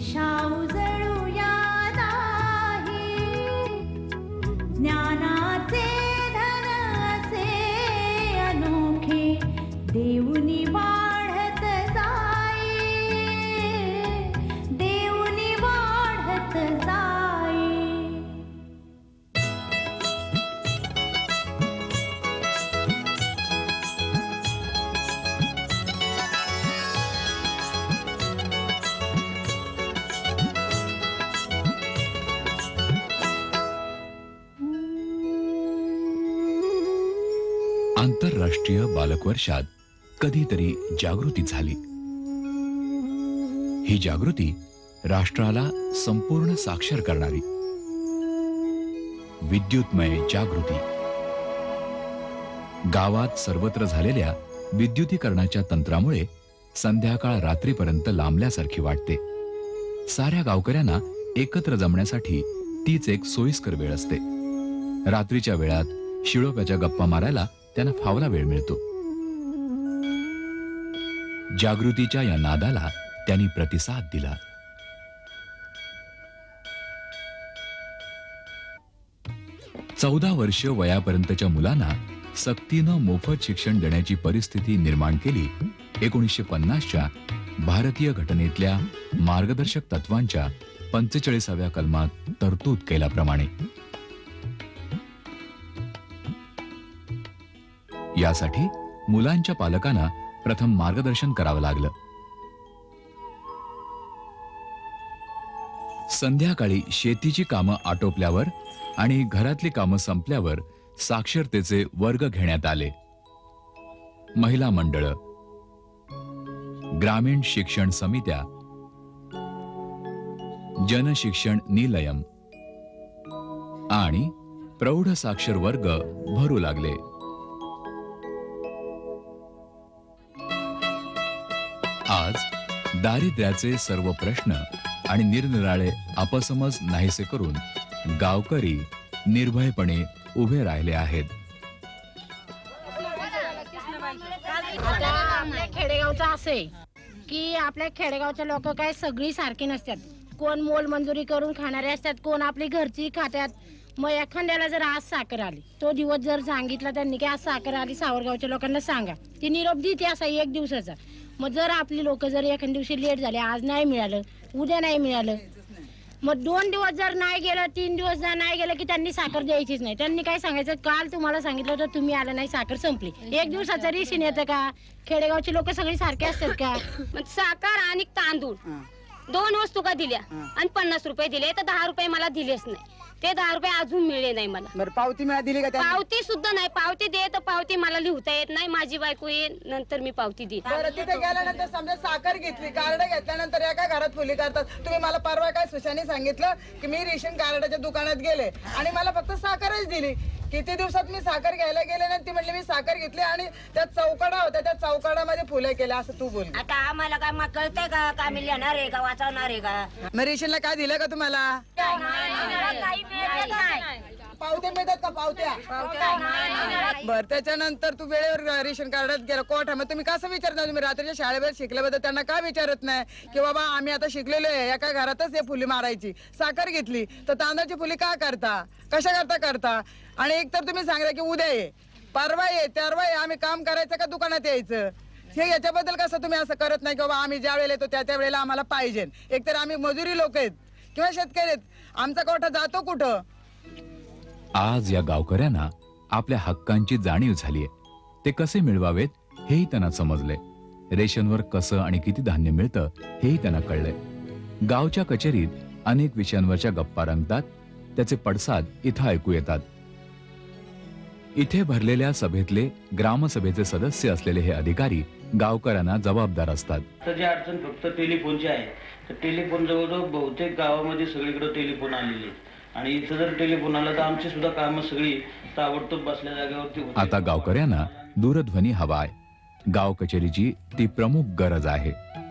दिशा उजळूया दाही, ज्ञानाचे धन असे अनोखे देऊनी वाढत जाई, देऊनी वाढत जाई. आंतरराष्ट्रीय बालक वर्षात कधीतरी जागृती झाली. ही जागृती राष्ट्राला संपूर्ण साक्षर करणारी विद्युतमय जागृती. गावात सर्वत्र झालेल्या विद्युतीकरणाच्या तंत्रामुळे संध्याकाळ रात्रीपर्यंत लांबल्यासारखी वाटते. साऱ्या गावकऱ्यांना एकत्र जमण्यासाठी तीच एक सोयीस्कर वेळ असते. रात्रीच्या वेळात शिळोप्याच्या गप्पा मारायला त्यांना फावला वेळ मिळतो. जागृतीच्या या नादाला त्यांनी प्रतिसाद दिला. 14 वर्ष वयापर्यंतच्या मुलांना सक्तीनं मोफत शिक्षण देण्याची परिस्थिती निर्माण केली 1950च्या भारतीय घटनेतल्या मार्गदर्शक तत्वांच्या 45व्या कलमात तरतूद केल्याप्रमाणे. यासाठी मुलांच्या पालकांना प्रथम मार्गदर्शन करावं लागलं. संध्याकाळी शेतीची कामं आटोपल्यावर आणि घरातली कामं संपल्यावर साक्षरतेचे वर्ग घेण्यात आले. महिला मंडळ, ग्रामीण शिक्षण समित्या, जनशिक्षण निलयम आणि प्रौढ साक्षर वर्ग भरू लागले. आज दारिद्र्याचे सर्व प्रश्न आणि निरनिराळे अपसमज नाहीसे करून गावकरी निर्भयपणे उभे राहिले आहेत. आता आपल्या खेडेगावचं असे की आपल्या खेडेगावचे लोक काय सगळी सारखी नसतात. कोण मोल मंजुरी करून खाणारे असतात, कोण आपली घरची खात्यात. मग एखाद्याला जर आज साखर आली, तो दिवस जर सांगितला त्यांनी की आज साखर आली, सावरगावच्या लोकांना सांगा, ती निरोप देते असा 1 दिवसाचा. मग जर आपली लोक जर एखाद्या दिवशी लेट झाले, आज नाही मिळालं, उद्या नाही मिळालं, मग 2 दिवस जर नाही गेलं, 3 दिवस जर नाही गेलं की त्यांनी साखर द्यायचीच नाही. त्यांनी काय सांगायचं, काल तुम्हाला सांगितलं होतं तुम्ही आला नाही, साखर संपली. 1 दिवसाचं रेशन येतं का? खेडेगावची लोक सगळी सारखे असतात का? साखर आणि तांदूळ 2 वस्तू का दिल्या आणि 50 रुपये दिले, तर 10 रुपये मला दिलेच नाही. ते 10 रुपये अजून मिळले नाही मला. बरं, पावती मिळा दिली का? पावती सुद्धा नाही. पावती दे तर पावती मला लिहता येत नाही. माझी बायको येईल नंतर मी पावती देईन. बरं, तिथे गेल्यानंतर समजा साखर घेतली, कार्ड घेतल्यानंतर एका घरात फुली करतात. तुम्ही मला परवा काय सुशाने सांगितलं की मी रेशन कार्डाच्या दुकानात गेले आणि मला फक्त साखरच दिली. किती दिवसात मी साखर घ्यायला गेले ना, ती म्हणली मी साखर घेतली आणि त्यात चौकडा होता, त्या चौकडामध्ये फुले केल्या असं तू बोल. आता आम्हाला काय मग कळतंय का? का मी लिहिणार आहे का वाचवणार आहे का? मग रेशनला काय दिलं का तुम्हाला? पावत्या मिळतात का? पावत्या. बर, त्याच्यानंतर तू वेळेवर रेशन कार्डात गेला कोर्टामध्ये, तुम्ही कसं विचारणार? तुम्ही रात्रीच्या शाळेवर शिकल्याबद्दल त्यांना का विचारत नाही की बाबा आम्ही आता शिकलेलो आहे, एका घरातच हे फुली मारायची, साखर घेतली तर तांदळाची फुली का करता, कशा करता? आणि एक तर तुम्ही सांगता की उद्या ये, परवा ये, तेरवा ये, आम्ही काम करायचं का दुकानात यायचं? हे याच्याबद्दल कसं तुम्ही असं करत नाही की बाबा आम्ही ज्या वेळेला येतो त्या वेळेला आम्हाला पाहिजे? एक तर आम्ही मजुरी लोक आहेत किंवा शेतकरी आहेत, आमचा कोठा जातो कुठं? आज या गावकऱ्यांना आपल्या हक्कांची जाणीव झालीय. ते कसे मिळवावेत हेही त्यांना समजले. रेशनवर कसं आणि किती धान्य मिळतं हेही त्यांना कळलंय. गावच्या कचेरीत अनेक विषयांवरच्या गप्पा रंगतात, त्याचे पडसाद इथं ऐकू येतात. इथे भरलेल्या सभेतले ग्रामसभेचे सदस्य असलेले हे अधिकारी गावकऱ्यांना जबाबदार असतात. तर जी अडचण फक्त टेलिफोनची आहे, तर टेलिफोन जवळजवळ बहुतेक गावामध्ये सगळीकडे टेलिफोन आलेले आणि इथं जर टेलिफोन आला तर आमची सुद्धा कामं सगळी ताबडतोब बसल्या जागेवरती होतात. आता गावकऱ्यांना दूरध्वनी हवा आहे. गाव कचेरीची ती प्रमुख गरज आहे.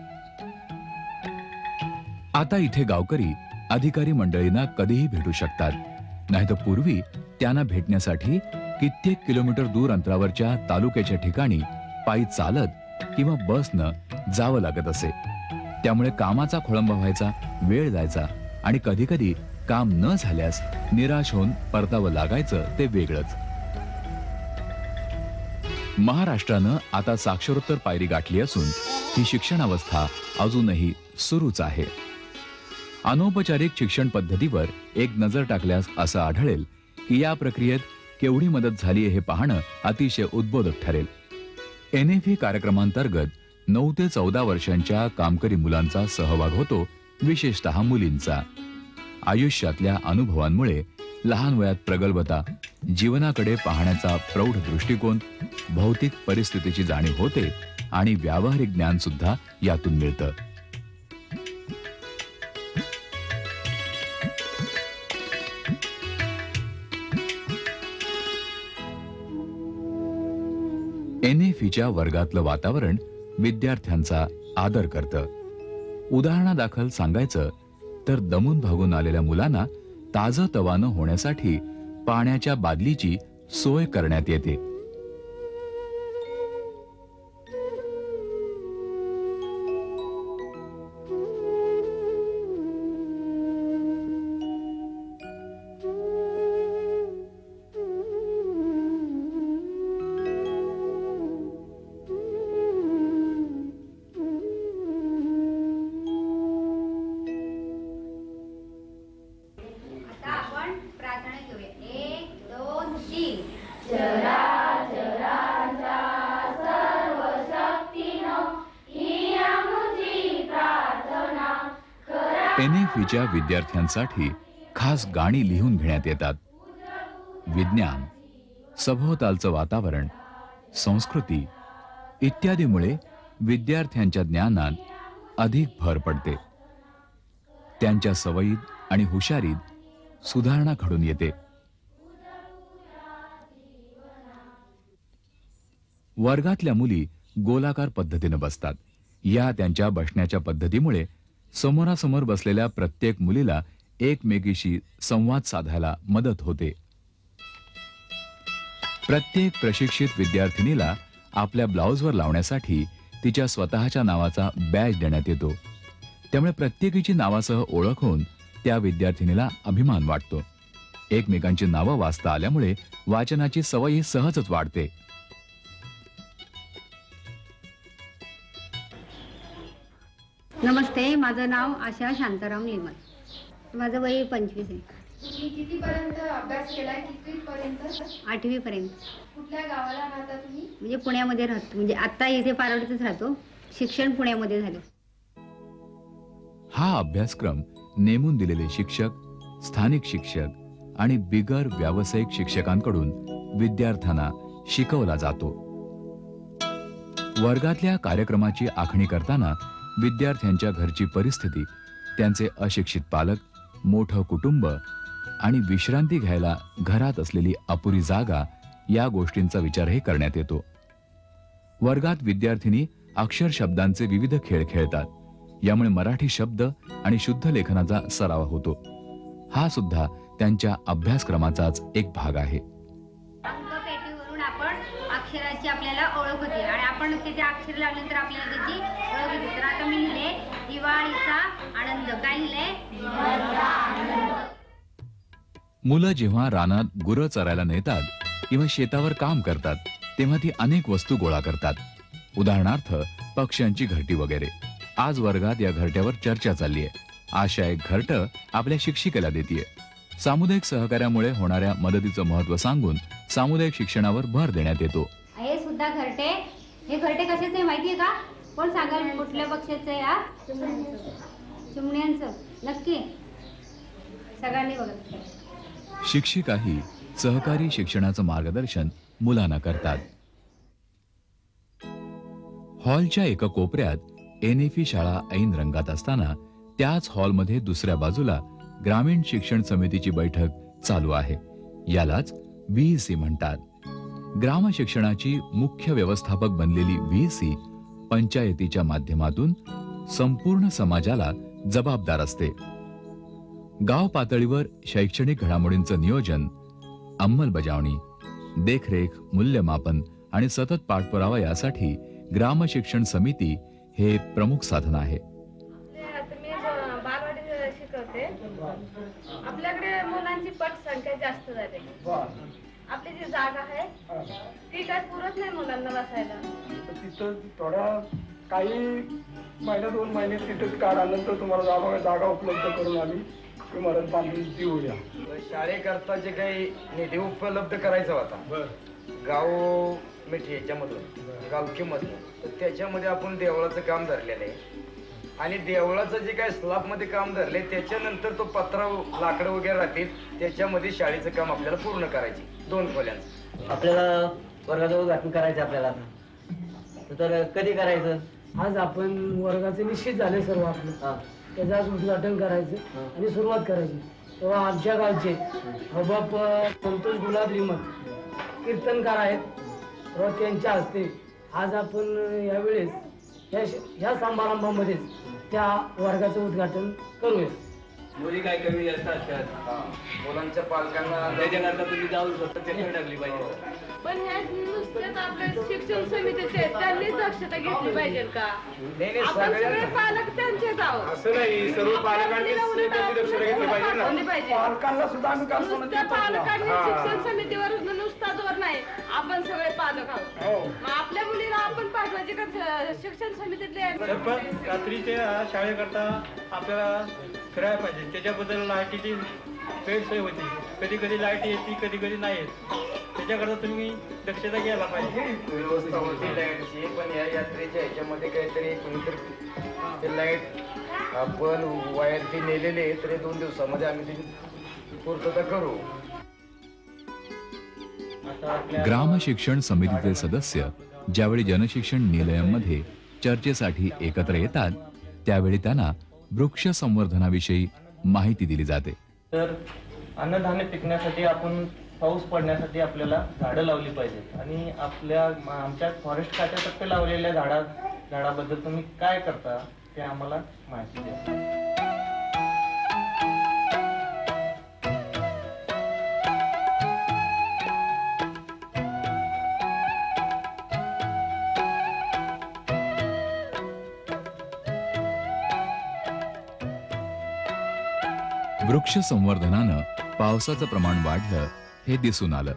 आता इथे गावकरी अधिकारी मंडळींना कधीही भेटू शकतात. नाहीतर पूर्वी त्यांना भेटण्यासाठी कित्येक किलोमीटर दूर अंतरावरच्या तालुक्याच्या ठिकाणी पायी चालत किंवा बसनं जावं लागत असे. त्यामुळे कामाचा खोळंबा व्हायचा, वेळ जायचा आणि कधी कधी काम न झाल्यास निराश होऊन परतावं लागायचं ते वेगळंच. महाराष्ट्रानं आता साक्षरोत्तर पायरी गाठली असून ही शिक्षणावस्था अजूनही सुरूच आहे. अनौपचारिक शिक्षण पद्धतीवर एक नजर टाकल्यास असं आढळेल की या प्रक्रियेत केवढी मदत झाली हे पाहणं अतिशय उद्बोधक ठरेल. NFE कार्यक्रमांतर्गत 9 ते 14 वर्षांच्या कामकरी मुलांचा सहभाग होतो, विशेषतः मुलींचा. आयुष्यातल्या अनुभवांमुळे लहान वयात प्रगल्भता, जीवनाकडे पाहण्याचा प्रौढ दृष्टिकोन, भौतिक परिस्थितीची जाणीव होते आणि व्यावहारिक ज्ञान सुद्धा यातून मिळतं. NFEच्या वर्गातलं वातावरण विद्यार्थ्यांचा आदर करतं. उदाहरणादाखल सांगायचं तर दमून भागून आलेल्या मुलांना ताजंतवानं होण्यासाठी पाण्याच्या बादलीची सोय करण्यात येते. NFEच्या विद्यार्थ्यांसाठी खास गाणी लिहून घेण्यात येतात. विज्ञान, सभोवतालचं वातावरण, संस्कृती इत्यादीमुळे विद्यार्थ्यांच्या ज्ञानात अधिक भर पडते. त्यांच्या सवयीत आणि हुशारीत सुधारणा घडून येते. वर्गातल्या मुली गोलाकार पद्धतीने बसतात. या त्यांच्या बसण्याच्या पद्धतीमुळे समोरासमोर बसलेल्या प्रत्येक मुलीला एकमेकीशी संवाद साधायला मदत होते. प्रत्येक प्रशिक्षित विद्यार्थिनीला आपल्या ब्लाउजवर लावण्यासाठी तिच्या स्वतःच्या नावाचा बॅज देण्यात येतो. त्यामुळे प्रत्येकीची नावासह ओळख होऊन त्या विद्यार्थिनीला अभिमान वाटतो. एकमेकांची नावं वाचता आल्यामुळे वाचनाची सवय सहजच वाढते. नमस्ते, माझं नाव आशा शांताराम निर्मल. माझं वय 25 आहे. तुम्ही कितीपर्यंत अभ्यास केलाय? कितवीपर्यंत? 8वी पर्यंत. कुठल्या गावाला राहता तुम्ही? म्हणजे पुण्यामध्ये राहतो. म्हणजे आता इथे पारवडीतच राहतो. शिक्षण पुण्यामध्ये झालं. हा अभ्यासक्रम नेमून दिलेले शिक्षक, स्थानिक शिक्षक आणि बिगर व्यावसायिक शिक्षकांकडून विद्यार्थ्यांना शिकवला जातो. वर्गातल्या कार्यक्रमाची आखणी करताना विद्यार्थ्यांच्या घरची परिस्थिती, त्यांचे अशिक्षित पालक, मोठं कुटुंब आणि विश्रांती घ्यायला घरात असलेली अपुरी जागा या गोष्टींचा विचारही करण्यात येतो. वर्गात विद्यार्थिनी अक्षर शब्दांचे विविध खेळ खेळतात. यामुळे मराठी शब्द आणि शुद्ध लेखनाचा सराव होतो. हा सुद्धा त्यांच्या अभ्यासक्रमाचाच एक भाग आहे. अंकपेटीवरून आपण अक्षराची आपल्याला ओळख होते आणि आपण त्याचे अक्षर लावल्यानंतर आपल्याला त्याची ओळख होते. तर आता मी लिहिले दिवाळीचा आनंद. काय लिहिले? मुलं जेव्हा रानात गुरं चरायला नेतात किंवा शेतावर काम करतात तेव्हा ती अनेक वस्तू गोळा करतात. उदाहरणार्थ पक्ष्यांची घरटी वगैरे. आज वर्गात या घरट्यावर चर्चा चालली आहे. आशा एक घरटं आपल्या शिक्षिकेला देतीये. सामुदायिक सहकार्यामुळे होणाऱ्या मदतीचं महत्त्व सांगून सामुदायिक शिक्षणावर भर देण्यात येतो. हे सुद्धा घरटे. हे घरटे कशाचे आहे माहितीये का? कोण सांगाल कुठल्या पक्षाचं आहे? या चिमण्यांचं. नक्की सगळ्यांनी बघा. शिक्षिकाही सहकारी शिक्षणाचं मार्गदर्शन मुलांना करतात. हॉलच्या एका कोपऱ्यात NFE शाळा ऐन रंगात असताना त्याच हॉलमध्ये दुसऱ्या बाजूला ग्रामीण शिक्षण समितीची बैठक चालू आहे. यालाच VEC म्हणतात. ग्राम शिक्षणाची मुख्य व्यवस्थापक बनलेली VEC पंचायतीच्या माध्यमातून संपूर्ण समाजाला जबाबदार असते. गाव पातळीवर शैक्षणिक घडामोडींचं नियोजन, अंमलबजावणी, देखरेख, मूल्यमापन आणि सतत पाठपुरावा यासाठी ग्राम शिक्षण समिती हे प्रमुख साधन आहे. आपल्याकडे मुलांची पटसंख्या जास्त झाली. आपली जी जागा आहे ती काय पुरत नाही मुलांना बसायला. तिथं थोड्या काही महिना 2 महिने तिथं काढानंतर तुम्हाला जागा उपलब्ध करून आम्ही इमारत बांधून देऊया. शाळेकरता जे काही निधी उपलब्ध करायचा होता गाव मिठी याच्यामधून गावकीमधून, तर त्याच्यामध्ये आपण देवळाचं काम धरलेलं आहे आणि देवळाचं जे काही स्लॅबमध्ये काम धरलंय त्याच्यानंतर तो पत्रा लाकडं वगैरे राहतील त्याच्यामध्ये शाळेचं काम आपल्याला पूर्ण करायचे 2 खोल्यांचं. आपल्याला वर्गाचं उद्घाटन करायचं आपल्याला तर कधी करायचं? आज आपण वर्गाचे निश्चित झाले सर्व आपलं, त्याचं आज उद्घाटन करायचं आणि सुरुवात करायची. तेव्हा आमच्या गावचे हबाप संतोष गुलाब लिमत कीर्तनकार आहेत, तेव्हा त्यांच्या हस्ते आज आपण यावेळेस ह्या समारंभामध्येच त्या वर्गाचं उद्घाटन करूया. मुली काय कमी जास्त असतात, मुलांच्या पालकांना त्याच्याकरता तुम्ही जाऊन स्वतः चेष्टा टाकली पाहिजे. पण ह्या नुसत्याच आपल्या शिक्षण समितीचे त्यांनीच दक्षता घेतली पाहिजे का? आपण सगळे पालक त्यांचेच आहोत. असं नाही, सर्व पालकांनी दक्षता घेतली पाहिजे ना. पालकांना सुद्धा आम्ही काम नुसत्या पालकांनी शिक्षण समितीवर नुसता जोर नाही, आपण सगळे पालक आहोत. मग आपल्या मुलीला आपण पाठवायचे का शिक्षण समितीतले? पण रात्रीच्या शाळेकरता आपल्याला फिरायला पाहिजे, त्याच्याबद्दल लाईटीची गैरसोय होती, कधी कधी लाईट येते कधी कधी नाही येत, त्याच्याकरता तुम्ही दक्षता घ्यायला पाहिजे. व्यवस्था होती लाईटची, पण या यात्रेच्या ह्याच्यामध्ये काहीतरी कोणीतरी ते लाईट आपण वायर ती नेलेले तर 2 दिवसामध्ये आम्ही ती पूर्तता करू. ग्राम शिक्षण समितीचे सदस्य ज्यावेळी जनशिक्षण निलयमध्ये चर्चेसाठी एकत्र येतात त्यावेळी त्यांना वृक्ष संवर्धनाविषयी माहिती दिली जाते. तर अन्नधान्य पिकण्यासाठी आपण पाऊस पडण्यासाठी आपल्याला झाडं लावली पाहिजेत आणि आमच्या फॉरेस्ट खात्यातर्फे लावलेल्या झाडाबद्दल तुम्ही काय करता ते आम्हाला माहिती द्या. वृक्ष संवर्धनानं पावसाचं प्रमाण वाढलं हे दिसून आलं.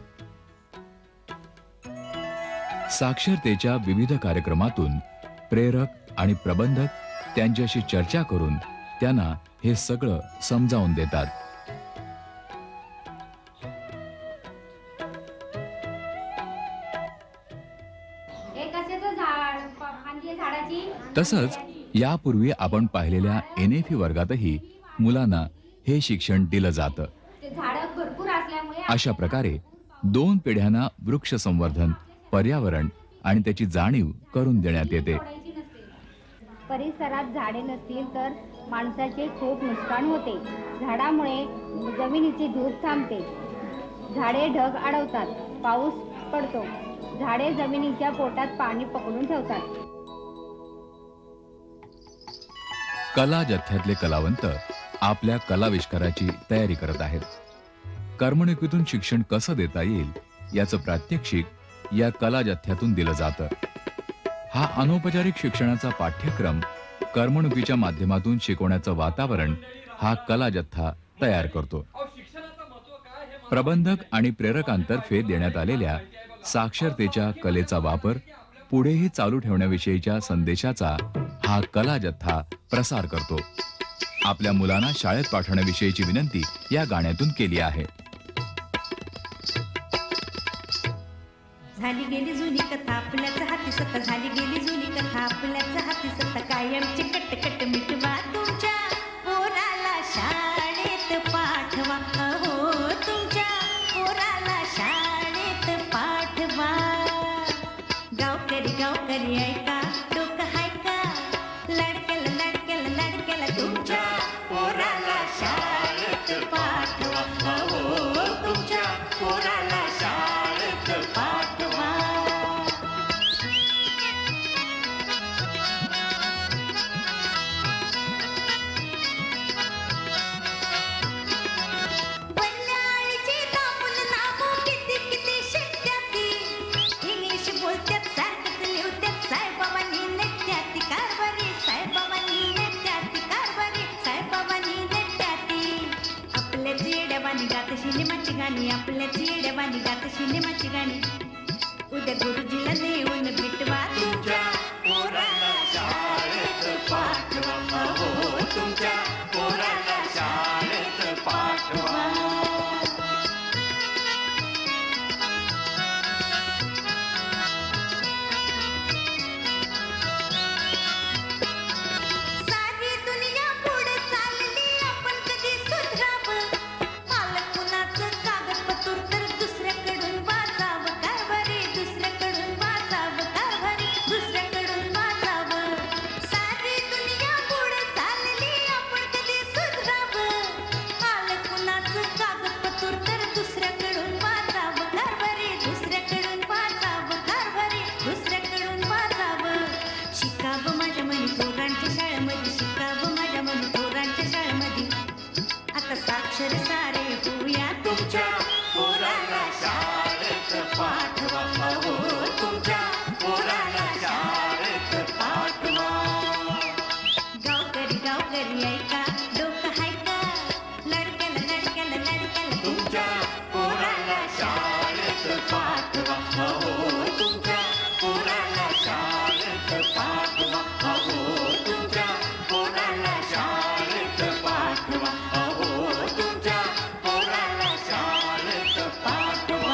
साक्षरतेच्या विविध कार्यक्रमातून प्रेरक आणि प्रबंधक त्यांच्याशी चर्चा करून त्यांना हे सगळं समजावून देतात. तसंच यापूर्वी आपण पाहिलेल्या NFE वर्गातही मुलांना हे शिक्षण दिलं जातं. अशा प्रकारे 2 पिढ्यांना वृक्ष संवर्धन, पर्यावरण आणि त्याची जाणीव करून देण्यात येते. परिसरात झाडे नसतील तर माणसाचे खूप नुकसान होते. झाडामुळे जमिनीची धूप थांबते, झाडे ढग अडवतात, पाऊस पडतो, झाडे जमिनीच्या पोटात पाणी पकडून ठेवतात. कला जथ्यातले कलावंत आपल्या कलाविष्काराची तयारी करत आहेत. कर्मणुकीतून शिक्षण कसं देता येईल याचं प्रात्यक्षिक या कला जथ्यातून दिलं जातं. हा अनौपचारिक शिक्षणाचा पाठ्यक्रम कर्मणुकीच्या माध्यमातून शिकवण्याचं वातावरण हा कला जथ्था तयार करतो. प्रबंधक आणि प्रेरकांतर्फे देण्यात आलेल्या साक्षरतेच्या कलेचा वापर पुढेही चालू ठेवण्याविषयीच्या संदेशाचा हा कला जथ्था प्रसार करतो. आपल्या मुलांना शाळेत पाठवण्याविषयीची विनंती या गाण्यातून केली आहे. झाली गेली जुनी कथा आपल्याच हाती सत्ता, झाली गेली जुनी कथा आपल्याच हाती सत्ता, कायमची कटकट मिटवा, तुमच्या पोराला शाळेत पाठवा, हो तुमच्या पोराला शाळेत पाठवा. गावकरी ऐका, डोकं हाय का, लडक्याला तुमच्या पोराला शाळेत पाठवा, हो तुमच्या पोराला शाळेत पाठवा. बल्लाळीची दाबून नावं किती शिकत्याती, इंग्लिश बोलत्यात सारखंच लिहत्यात, साहेबांनी नेत्याती कारभारी, साहेबांनी नेत्याती कारभारी, साहेबांनी नेत्याती. आणि आपल्याच येड्यावानी गात सिनेमाची गाणी. उद्या गुरुजीला नेऊन भेटवा तुमच्या पोराला शाळेत पाठवा. हो तुमच्या पोराला शाळेत पाठवा. सारी दुनिया पुढे चालली आपण कधी सुधरावं. पालकुनाचं कागदपत्र तर दुसऱ्याकडून वाचावं. कारभारी दुसऱ्याकडून वाचावं. कारभारी दुसऱ्याकडून वाचावं. सारी दुनिया पुढे चालली आपण कधी सुधरावं. पालकुनाचं कागदपत्र तर दुसऱ्याकडून वाचावं. कारभारी दुसऱ्याकडून वाचावं. कारभारी दुसऱ्याकडून वाचावं. शिकावं माझ्या मनी पोरांच्या शाळेमध्ये. शिकावं माझ्या मनी पोरांच्या शाळेमध्ये. आता साक्षर सारे होऊया तुमच्या पोराला शाळेत पाठवा. हो तुमच्या पोराला शाळेत पाठवा. गावकरी गावकरी ऐका डोकं हाय का. लडक्याला लडक्याला लडक्याला तुमच्या पोराला शाळेत पाठवा. हो तुमच्या पोराला शाळेत पाठवा. हो तुमच्या पोराला शाळेत पाठवा. हो तुमच्या पोराला शाळेत पाठवा.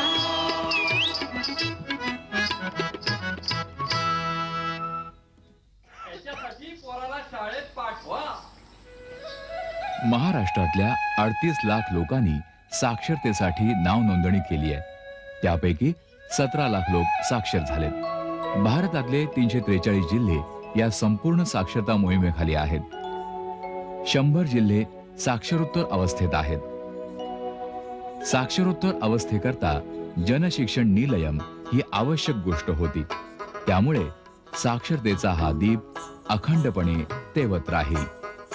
याच्यासाठी पोराला शाळेत पाठवा. महाराष्ट्रातल्या 38 लाख लोकांनी साक्षरतेसाठी नाव नोंदणी केली आहे. त्यापैकी 17 लाख लोक साक्षर झालेत. भारतातले 343 जिल्हे या संपूर्ण साक्षरता मोहिमेखाली आहेत. 100 जिल्हे साक्षरोत्तर अवस्थेत आहेत. साक्षरोत्तर अवस्थेकरता जनशिक्षण निलयम ही आवश्यक गोष्ट होती. त्यामुळे साक्षरतेचा हा दीप अखंडपणे तेवत राहील.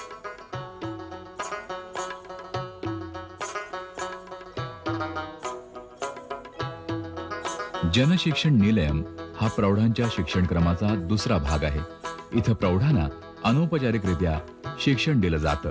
जनशिक्षण निलयम हा प्रौढांच्या शिक्षणक्रमाचा दुसरा भाग आहे. इथं प्रौढांना अनौपचारिकरित्या शिक्षण दिलं जातं.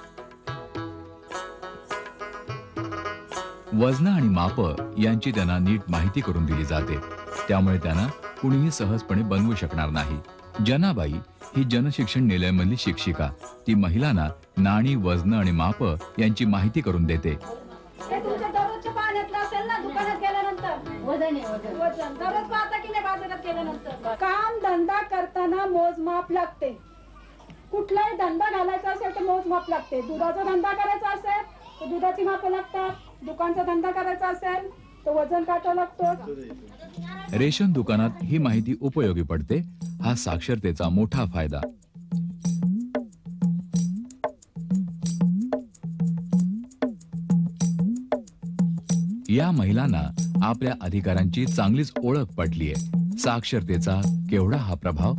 वजन आणि माप यांची त्यांना नीट माहिती करून दिली जाते. त्यामुळे त्यांना कुणीही सहजपणे बनवू शकणार नाही. जनाबाई ही जनशिक्षण निलयमधली शिक्षिका. ती महिलांना नाणी, वजन आणि माप यांची माहिती करून देते. हे तुमच्या दररोजच्या पाण्यातलं असेल ना दुकानात गेल्यानंतर. वजन दररोज पाहता की नाही बाजारात गेल्यानंतर. काम धंदा करताना मोजमाप लागते. कुठलाही धंदा घालायचा असेल तर मोजमाप लागते. दुधाचा धंदा करायचा असेल तर दुधाची माप लागतात. दुकानचा धंदा करायचा असेल तर वजन काटा लागतो. रेशन दुकानात ही माहिती उपयोगी पडते. हा साक्षरतेचा मोठा फायदा. या महिलांना आपल्या अधिकारांची चांगलीच ओळख पटलीये. साक्षरतेचा केवढा हा प्रभाव.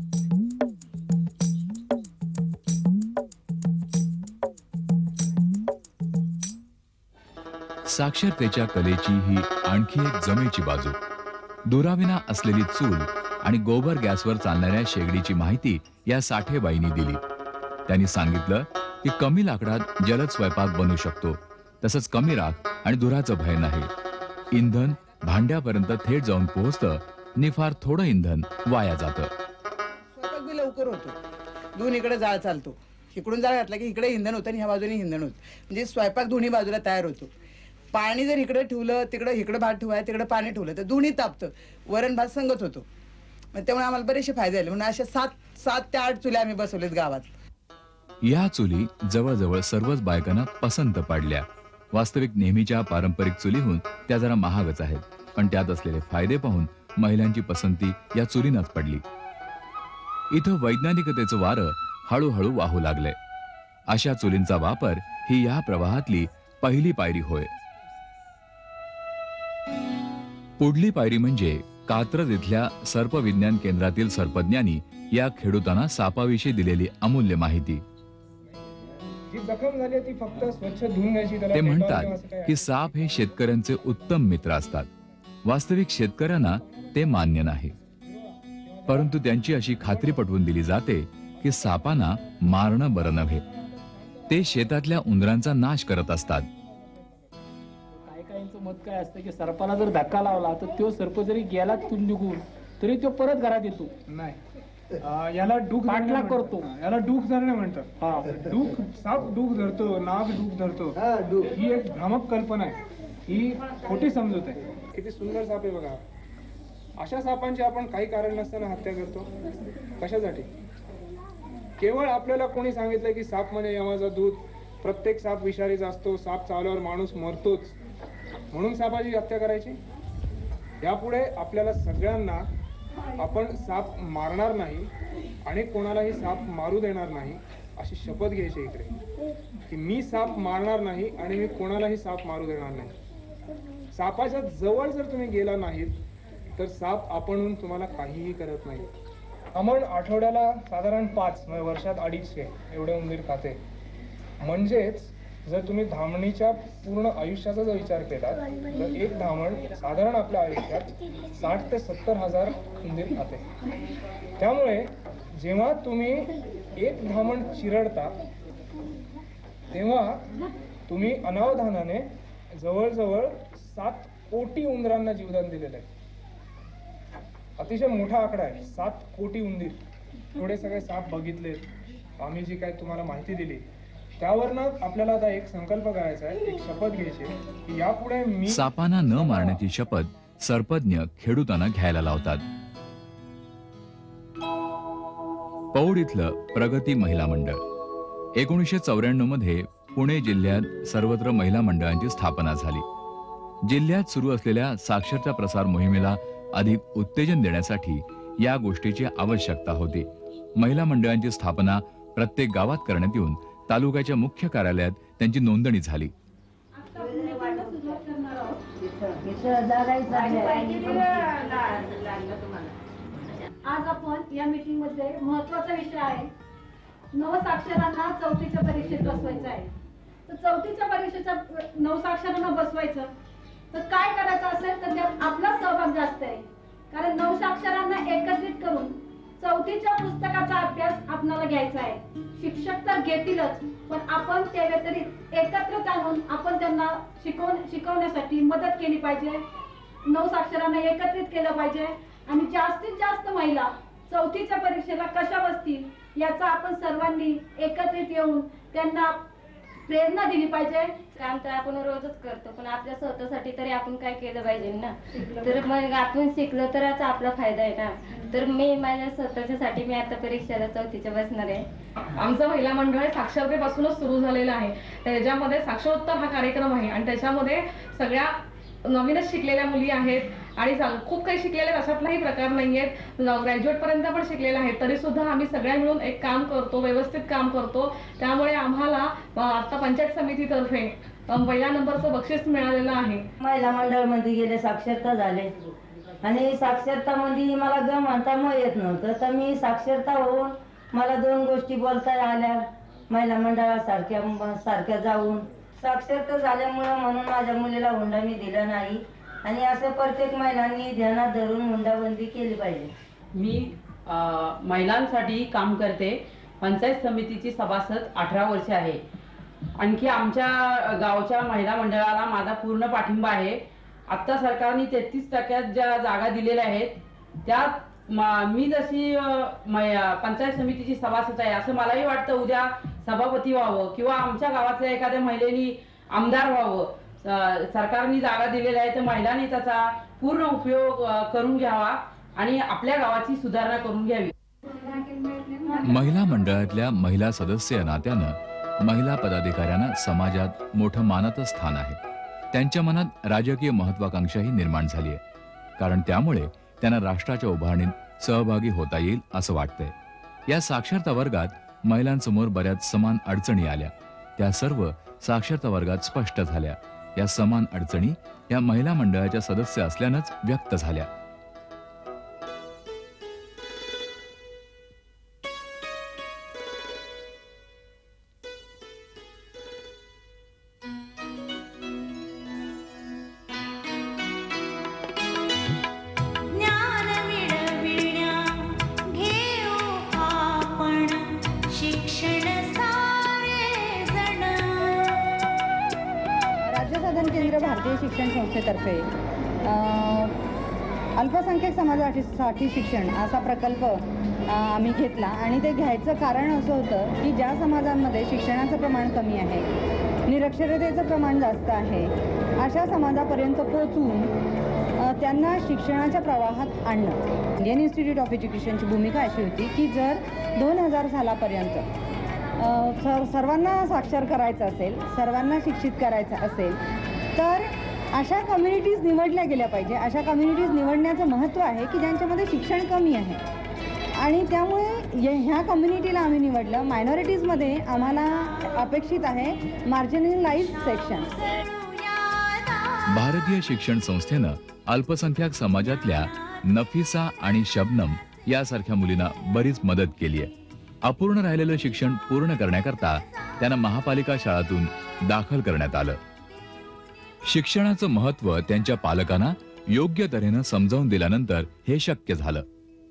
साक्षरतेच्या कलेची ही आणखी एक जमेची बाजू. दुराविना असलेली चूल आणि गोबर गॅसवर चालणाऱ्या शेगडीची माहिती या साठेबाईंनी दिली. त्यांनी सांगितलं की कमी लाकडात जलद स्वयंपाक बनू शकतो. तसंच कमी राख आणि धुराचं भय नाही. इंधन भांड्यापर्यंत थेट जाऊन पोहोचतं आणि फार थोडं इंधन वाया जातं. स्वयंपाक बी लवकर होतो. दोन्हीकडे जाळ चालतो. इकडून जाळ घातला की इकडे इंधन होतं आणि ह्या बाजूने इंधन होतं. म्हणजे स्वयंपाक दोन्ही बाजूला तयार होतो. पाणी जर इकडे ठेवलं तिकडे इकडे भात ठेवाय तिकडे पाणी ठेवलं तर दोन्ही तापतं. वरण भात संगत होतो. मग त्यामुळे आम्हाला बरेचसे फायदे झाले. म्हणून अशा 7 ते 8 चुल्या आम्ही बसवलेत गावात. या चुली जवळजवळ सर्वच बायकांना पसंत पडल्या. वास्तविक नेहमीच्या पारंपरिक चुलीहून त्या जरा महागच आहेत. पण त्यात असलेले फायदे पाहून महिलांची पसंती या चुलींनाच पडली. इथं वैज्ञानिकतेचं वारं हळूहळू वाहू लागले. अशा चुलींचा वापर ही या प्रवाहातली पहिली पायरी होय. पुढली पायरी म्हणजे कात्रज इथल्या सर्पविज्ञान केंद्रातील सर्पज्ञांनी या खेडूतांना सापाविषयी दिलेली अमूल्य माहिती. ते म्हणतात की साप हे शेतकऱ्यांचे उत्तम मित्र असतात. वास्तविक शेतकऱ्यांना ते मान्य नाही. परंतु त्यांची अशी खात्री पटवून दिली जाते की सापांना मारणं बरं नव्हे. ते शेतातल्या उंदरांचा नाश करत असतात. ताईंचं मत काय असतं की सर्पाला जर धक्का लावला तर तो सर्प जरी गेला तिथून निघून तरी तो परत घरात येतो. नाही, याला डूक पाठलाग करतो. याला डूक धरणे म्हणतात. हा, डूक, साप डूक धरतो, नाग डूक धरतो, ही एक भ्रामक कल्पना आहे, ही खोटी समजूत आहे. किती सुंदर साप आहे बघा. अशा सापांची आपण काही कारण नसताना हत्या करतो. कशासाठी? केवळ आपल्याला कोणी सांगितलं की साप म्हणजे यमाचा दूत, प्रत्येक साप विषारीचा असतो, साप चावल्यावर माणूस मरतोच, म्हणून सापाची हत्या करायची? यापुढे आपल्याला सगळ्यांना आपण साप मारणार नाही आणि कोणालाही साप मारू देणार नाही अशी शपथ घ्यायची इकडे, की मी साप मारणार नाही आणि मी कोणालाही साप मारू देणार नाही. सापाच्या जवळ जर तुम्ही गेला नाहीत तर साप आपणहून तुम्हाला काहीही करत नाही. आपण आठवड्याला साधारण 5 म्हणजे वर्षात 250 एवढे उंदीर खाते. म्हणजेच जर तुम्ही धामणीच्या पूर्ण आयुष्याचा जर विचार केला तर एक धामण साधारण आपल्या आयुष्यात 60 ते 70 हजार उंदीर खाते. त्यामुळे जेव्हा तुम्ही एक धामण चिरडता तेव्हा तुम्ही अनावधानाने जवळजवळ 7 कोटी उंदरांना जीवदान दिलेलं आहे. अतिशय मोठा आकडा आहे, 7 कोटी उंदीर. थोडे सगळे साप बघितले, आम्ही जी काय तुम्हाला माहिती दिली त्यावरनं आपल्याला आता एक संकल्प करायचा आहे, एक शपथ घ्यायची की यापुढे मी सापांना न मारण्याची शपथ सर्पज्ञ खेडूतांना घ्यायला लावतात. पौड इथलं प्रगती महिला मंडळ 1994 मध्ये पुणे जिल्ह्यात सर्वत्र महिला मंडळांची स्थापना झाली. जिल्ह्यात सुरू असलेल्या साक्षरता प्रसार मोहिमेला अधिक उत्तेजन देण्यासाठी या गोष्टीची आवश्यकता होती. महिला मंडळांची स्थापना प्रत्येक गावात करण्यात येऊन तालुक्याच्या मुख्य कार्यालयात त्यांची नोंदणी झाली. आज आपण या मीटिंग मध्ये महत्वाचा विषय आहे, नवसाक्षरांना 4थीच्या परीक्षेत बसवायचं आहे. तर 4थीच्या परीक्षेच्या नवसाक्षरांना बसवायचं तर काय करायचं असेल तर त्यात आपला सहभाग जास्त आहे. कारण नवसाक्षरांना एकत्रित करून 4थीच्या पुस्तकाचा अभ्यास आपल्याला घ्यायचा आहे. शिक्षक तर घेतीलच, पण आपण त्या व्यतिरिक्त एकत्रित आणून आपण त्यांना शिकवण्यासाठी मदत केली पाहिजे. नवसाक्षरांना एकत्रित केलं पाहिजे आणि जास्तीत जास्त महिला 4थीच्या परीक्षेला कशा बसतील याचा आपण सर्वांनी एकत्रित येऊन त्यांना प्रेरणा दिली पाहिजे. काम तर आपण रोजच करतो, पण आपल्या स्वतःसाठी तरी आपण काय केलं पाहिजे ना. तर मग आपण शिकलो तरच आपला फायदा आहे ना. तर मी माझ्या स्वतःच्यासाठी मी आता परीक्षेला 4थीच्या बसणार आहे. आमचं महिला मंडळ साक्षरतेपासूनच सुरू झालेलं आहे. त्याच्यामध्ये साक्षरोत्तर हा कार्यक्रम आहे आणि त्याच्यामध्ये सगळ्या नवीनच शिकलेल्या मुली आहेत आणि खूप काही शिकलेले अशातलाही प्रकार नाहीयेत. ग्रॅज्युएट पर्यंत पण शिकलेल्या आहेत, तरी सुद्धा आम्ही सगळ्या मिळून एक काम करतो, व्यवस्थित काम करतो. त्यामुळे आम्हाला आता पंचायत समितीतर्फे पहिल्या नंबरचं बक्षीस मिळालेलं आहे. महिला मंडळ मध्ये गेले, साक्षरता झाले आणि साक्षरता मध्ये मला ग म्हणता मग येत नव्हतं. तर मी साक्षरता होऊन मला 2 गोष्टी बोलता आल्या. महिला मंडळासारख्या जाऊन साक्षरता झाल्यामुळे म्हणून माझ्या मुलीला हुंडा मी दिला नाही आणि असं प्रत्येक महिलांनी ध्यानात धरून हुंडाबंदी केली पाहिजे. मी महिलांसाठी काम करते. पंचायत समितीची सभासद 18 वर्षे आहे. आणखी आमच्या गावच्या महिला मंडळाला माझा पूर्ण पाठिंबा आहे. आता सरकारने 33% ज्या जागा दिलेल्या आहेत त्यात मी जशी पंचायत समितीची सभासद आहे असं मलाही वाटतं उद्या सभापती व्हावं किंवा आमच्या गावातल्या एखाद्या महिलेनी आमदार व्हावं. सरकारने जागा दिलेल्या आहे तर महिलांनी त्याचा पूर्ण उपयोग करून घ्यावा आणि आपल्या गावाची सुधारणा करून घ्यावी. महिला मंडळातल्या महिला सदस्य या नात्यानं महिला पदाधिकाऱ्यांना समाजात मोठं मानाचं स्थान आहे. त्यांच्या मनात राजकीय महत्वाकांक्षाही निर्माण झाली आहे, कारण त्यामुळे त्यांना राष्ट्राच्या उभारणीत सहभागी होता येईल असं वाटतंय. या साक्षरता वर्गात महिलांसमोर बऱ्याच समान अडचणी आल्या. त्या सर्व साक्षरता वर्गात स्पष्ट झाल्या. या समान अडचणी या महिला मंडळाच्या सदस्य असल्यानंच व्यक्त झाल्या. केंद्र भारतीय शिक्षण संस्थेतर्फे अल्पसंख्याक समाजासाठी शिक्षण असा प्रकल्प आम्ही घेतला आणि ते घ्यायचं कारण असं होतं की ज्या समाजांमध्ये शिक्षणाचं प्रमाण कमी आहे, निरक्षरतेचं प्रमाण जास्त आहे, अशा समाजापर्यंत पोहोचून त्यांना शिक्षणाच्या प्रवाहात आणणं. इंडियन इन्स्टिट्यूट ऑफ एज्युकेशनची भूमिका अशी होती की जर 2000 सालापर्यंत सर्वांना साक्षर करायचं असेल, सर्वांना शिक्षित करायचं असेल तर अशा कम्युनिटीज निवडल्या गेल्या पाहिजे. अशा कम्युनिटीज निवडण्याचं महत्त्व आहे की ज्यांच्यामध्ये शिक्षण कमी आहे आणि त्यामुळे ह्या कम्युनिटीला आम्ही निवडलं. मायनॉरिटीजमध्ये आम्हाला अपेक्षित आहे मार्जिनलाइज्ड सेक्शन. भारतीय शिक्षण संस्थेनं अल्पसंख्याक समाजातल्या नफिसा आणि शबनम यासारख्या मुलींना बरीच मदत केली आहे. अपूर्ण राहिलेलं शिक्षण पूर्ण करण्याकरता त्यांना महापालिका शाळातून दाखल करण्यात आलं. शिक्षणाचं महत्त्व त्यांच्या पालकांना योग्य तऱ्हेनं समजावून दिल्यानंतर हे शक्य झालं.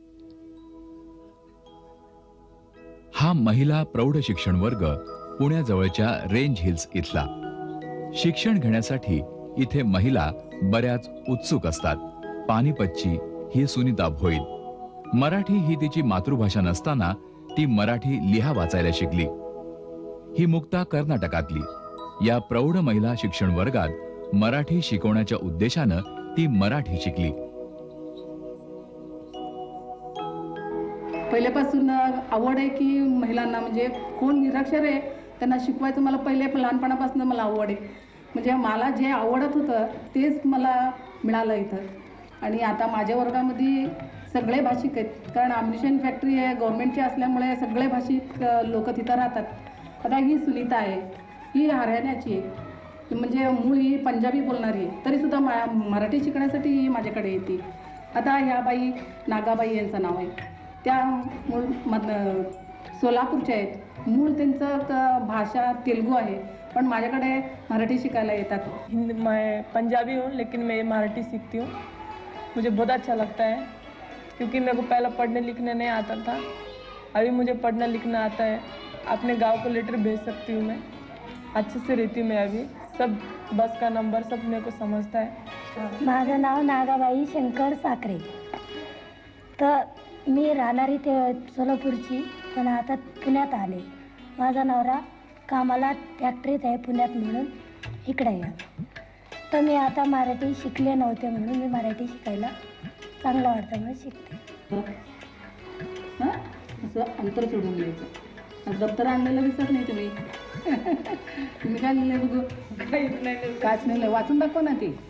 हा महिला प्रौढ शिक्षण वर्ग पुण्याजवळच्या रेंज हिल्स इथला. शिक्षण घेण्यासाठी इथे महिला बऱ्याच उत्सुक असतात. पानिपतची ही सुनीता भोईर. मराठी ही तिची मातृभाषा नसताना ती मराठी लिहा वाचायला शिकली. ही मुक्ता कर्नाटकातली. या प्रौढ महिला शिक्षण वर्गात मराठी शिकवण्याच्या उद्देशानं ती मराठी शिकली. पहिल्यापासून आवड आहे की महिलांना म्हणजे कोण निरक्षर आहे त्यांना शिकवायचं. मला पहिले लहानपणापासून मला आवड आहे. म्हणजे मला जे आवडत होतं तेच मला मिळालं इथं. आणि आता माझ्या वर्गामध्ये सगळे भाषिक आहेत, कारण आम्युनिशन फॅक्टरी आहे गव्हर्नमेंटची असल्यामुळे सगळे भाषिक लोक तिथं राहतात. आता ही सुनीता आहे, ही हरियाणाची आहे, म्हणजे मूळ ही पंजाबी बोलणारी आहे, तरीसुद्धा मराठी शिकण्यासाठी ही माझ्याकडे येते. आता ह्या बाई नागाबाई यांचं नाव आहे, त्या मूळ सोलापूरच्या आहेत. मूळ त्यांचं भाषा तेलुगू आहे, पण माझ्याकडे मराठी शिकायला येतात. मैं पंजाबी हूँ लेकिन मैं मराठी सीखती हूँ. मुझे बहुत अच्छा लगता है क्योंकि मेरे को पहले पढ़ने लिखने नहीं आता था, अभी मुझे पढ़ना लिखना आता है. अपने गांव को लेटर भेज सकती हूँ, मैं अच्छे से रहती हूँ. मैं अभी सब बस का नंबर सब मेरे को समझता है. माझं नाव नागाबाई शंकर साखरे. तर मी राहणारी ते सोलापूरची, पण आता पुण्यात आले. माझा नवरा कामाला फॅक्टरीत आहे पुण्यात म्हणून इकडे या. तर मी आता मराठी शिकले नव्हते म्हणून मी मराठी शिकायला चांगलं वाटतं म्हणून शिकते. असं अंतर सोडून द्यायचं. दप्तर आणलेलं दिसत नाही तुम्ही. तुम्ही काय लिहिले बघू? काहीच नाही, काच नाही. वाचून दाखव ना ती.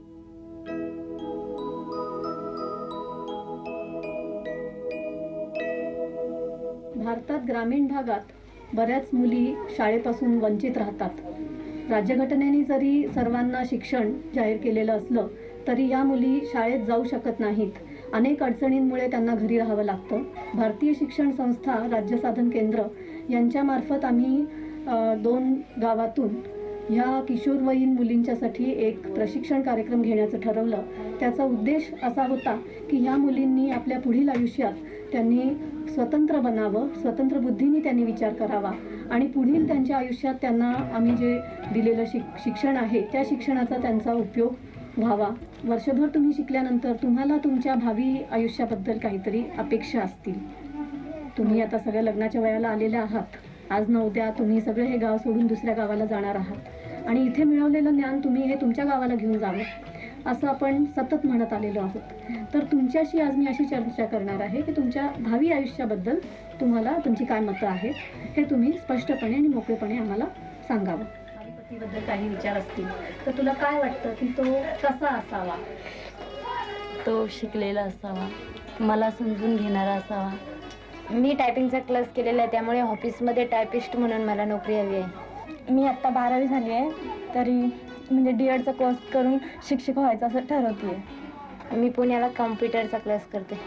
भारतात ग्रामीण भागात बऱ्याच मुली शाळेपासून वंचित राहतात. राज्यघटनेने जरी सर्वांना शिक्षण जाहीर केलेलं असलं तरी या मुली शाळेत जाऊ शकत नाहीत. अनेक अडचणींमुळे त्यांना घरी राहावं लागतं. भारतीय शिक्षण संस्था, राज्य साधन केंद्र यांच्यामार्फत आम्ही 2 गावातून ह्या किशोरवयीन मुलींच्यासाठी एक प्रशिक्षण कार्यक्रम घेण्याचं ठरवलं. त्याचा उद्देश असा होता की ह्या मुलींनी आपल्या पुढील आयुष्यात त्यांनी स्वतंत्र बनावं, स्वतंत्र बुद्धीने त्यांनी विचार करावा आणि पुढील त्यांच्या आयुष्यात त्यांना आम्ही जे दिलेलं शिक्षण आहे त्या शिक्षणाचा त्यांचा उपयोग व्हावा. वर्षभर तुम्ही शिकल्यानंतर तुम्हाला तुमच्या भावी आयुष्याबद्दल काहीतरी अपेक्षा असतील. तुम्ही आता सगळ्या लग्नाच्या वयाला आलेल्या आहात. आज न उद्या तुम्ही सगळे हे गाव सोडून दुसऱ्या गावाला जाणार आहात आणि इथे मिळवलेलं ज्ञान तुम्ही हे तुमच्या गावाला घेऊन जावं असं आपण सतत म्हणत आलेलो आहोत. तर तुमच्याशी आज मी अशी चर्चा करणार आहे की तुमच्या भावी आयुष्याबद्दल तुम्हाला तुमची काय मतं आहेत हे तुम्ही स्पष्टपणे आणि मोकळेपणे आम्हाला सांगावं. पतीबद्दल काही विचार असतील तर तुला काय वाटतं की तो कसा असावा? तो शिकलेला असावा, मला समजून घेणारा असावा. मी टायपिंगचा क्लास केलेला आहे, त्यामुळे ऑफिसमध्ये टायपिस्ट म्हणून मला नोकरी हवी आहे. मी आत्ता 12वी झाली आहे, तरी म्हणजे DEDचा कोर्स करून शिक्षक व्हायचं असं ठरवते. मी पुण्याला कॉम्प्युटरचा क्लास करते.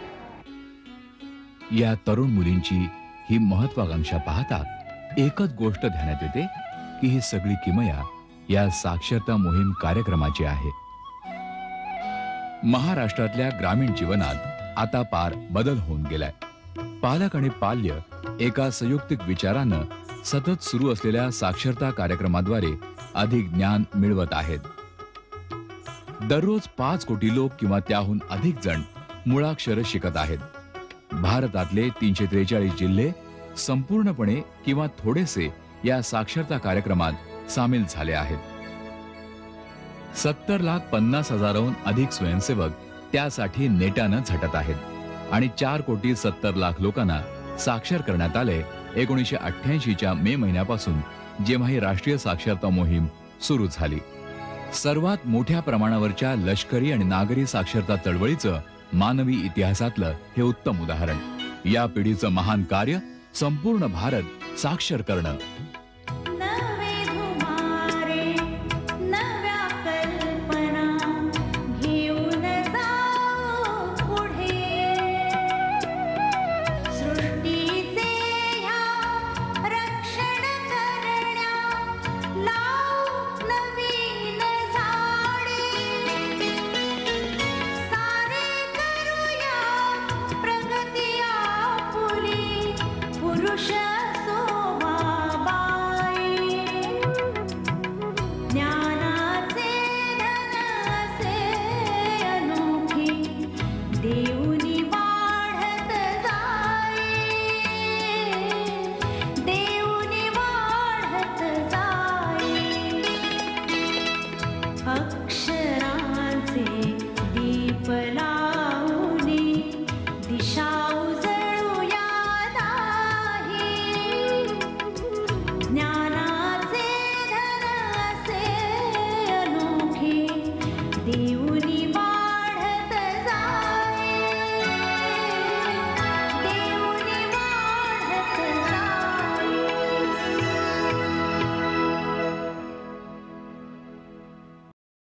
या तरुण मुलींची ही महत्वाकांक्षा पाहता एकच गोष्ट ध्यानात येते की ही सगळी किमया या साक्षरता मोहीम कार्यक्रमाची आहे. महाराष्ट्रातल्या ग्रामीण जीवनात आता पार बदल होऊन गेलाय. पालक आणि पाल्य एका संयुक्तिक विचारानं सतत सुरू असलेल्या साक्षरता कार्यक्रमाद्वारे अधिक ज्ञान मिळवत आहेत. दररोज 5 कोटी लोक किंवा त्याहून अधिक जण मुळाक्षर शिकत आहेत. भारतातले 343 जिल्हे संपूर्णपणे किंवा थोडेसे या साक्षरता कार्यक्रमात सामील झाले आहेत. 70,50,000हून अधिक स्वयंसेवक त्यासाठी नेटानं झटत आहेत आणि 4,70,00,000 लोकांना साक्षर करण्यात आले 1988च्या मे महिन्यापासून, जेव्हा ही राष्ट्रीय साक्षरता मोहीम सुरू झाली. सर्वात मोठ्या प्रमाणावरच्या लष्करी आणि नागरी साक्षरता चळवळीचं मानवी इतिहासातलं हे उत्तम उदाहरण. या पिढीचं महान कार्य संपूर्ण भारत साक्षर करणं